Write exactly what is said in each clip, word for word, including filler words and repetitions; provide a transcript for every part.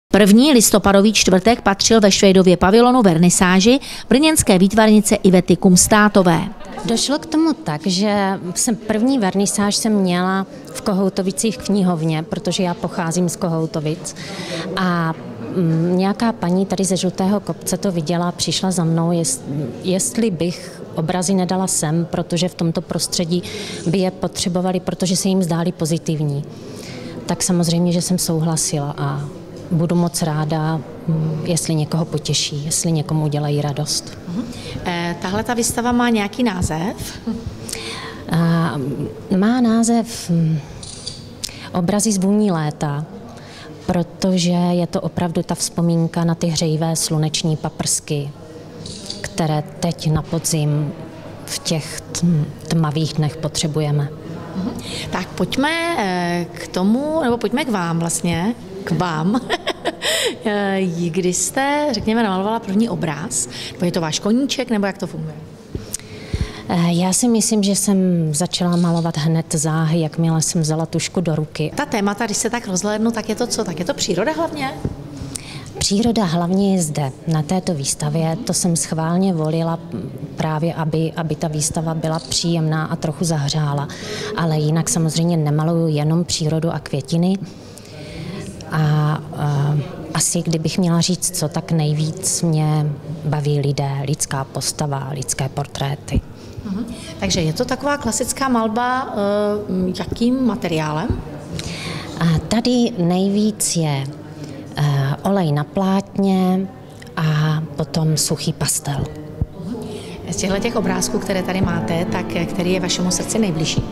První listopadový čtvrtek patřil ve Švejdově pavilonu vernisáži brněnské výtvarnice Ivety Kumstátové. Došlo k tomu tak, že jsem první vernisáž jsem měla v Kohoutovicích v knihovně, protože já pocházím z Kohoutovic. A nějaká paní tady ze Žlutého kopce to viděla, přišla za mnou, jest, jestli bych obrazy nedala sem, protože v tomto prostředí by je potřebovali, protože se jim zdály pozitivní. Tak samozřejmě, že jsem souhlasila a budu moc ráda, jestli někoho potěší, jestli někomu udělají radost. Uh-huh. E, tahle ta výstava má nějaký název? A, má název Obrazy z vůní léta, protože je to opravdu ta vzpomínka na ty hřejivé sluneční paprsky, které teď na podzim v těch tmavých dnech potřebujeme. Uh-huh. Tak pojďme k tomu, nebo pojďme k vám vlastně, k vám. Kdy jste, řekněme, namalovala první obraz? Nebo je to váš koníček, nebo jak to funguje? Já si myslím, že jsem začala malovat hned záhy, jakmile jsem vzala tužku do ruky. Ta témata, když se tak rozhlédnu, tak je to co? Tak je to příroda hlavně? Příroda hlavně je zde, na této výstavě. To jsem schválně volila právě, aby, aby ta výstava byla příjemná a trochu zahřála. Ale jinak samozřejmě nemaluju jenom přírodu a květiny. A, a asi kdybych měla říct co, tak nejvíc mě baví lidé, lidská postava, lidské portréty. Uhum. Takže je to taková klasická malba, uh, jakým materiálem? A tady nejvíc je uh, olej na plátně a potom suchý pastel. Uhum. Z těchto těch obrázků, které tady máte, tak který je vašemu srdci nejbližší?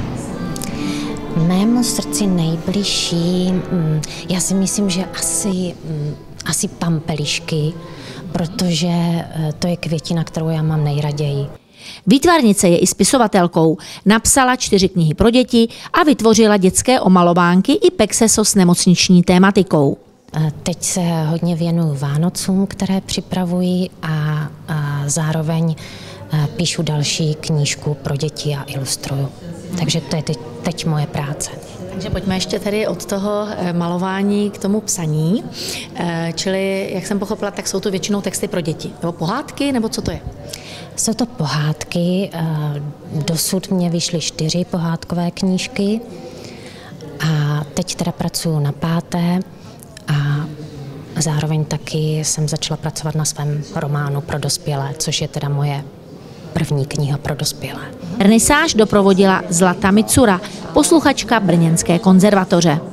Mému srdci nejbližší, já si myslím, že asi, asi pampelišky, protože to je květina, kterou já mám nejraději. Výtvarnice je i spisovatelkou. Napsala čtyři knihy pro děti a vytvořila dětské omalovánky i pexeso s nemocniční tématikou. Teď se hodně věnuju Vánocům, které připravuji a, a zároveň píšu další knížku pro děti a ilustruju. Takže to je teď, teď moje práce. Takže pojďme ještě tedy od toho malování k tomu psaní. Čili, jak jsem pochopila, tak jsou to většinou texty pro děti. Nebo pohádky, nebo co to je? Jsou to pohádky. Dosud mě vyšly čtyři pohádkové knížky. A teď teda pracuji na páté a zároveň taky jsem začala pracovat na svém románu pro dospělé, což je teda moje první kniha pro dospělé. Vernisáž doprovodila Zlata Micura, posluchačka Brněnské konzervatoře.